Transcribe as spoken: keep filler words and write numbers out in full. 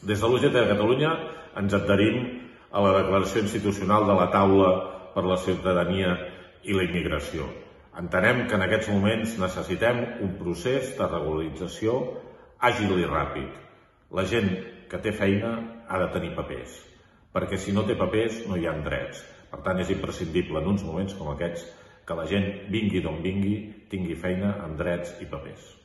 Des de l'U G T de Catalunya ens adherim a la declaració institucional de la Taula per la Ciutadania i la Immigració. Entenem que en aquests moments necessitem un procés de regularització àgil i ràpid. La gent que té feina ha de tenir papers, perquè si no té papers no hi ha drets. Per tant, és imprescindible en uns moments com aquests que la gent, vingui d'on vingui, tingui feina amb drets i papers.